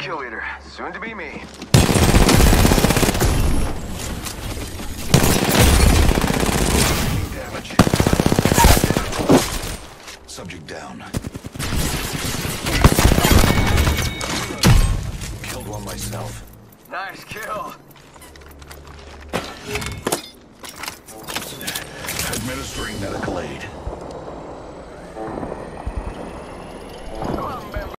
kill leader. Soon to be me. Damage. Subject down. Killed one myself. Nice kill. Administering medical aid.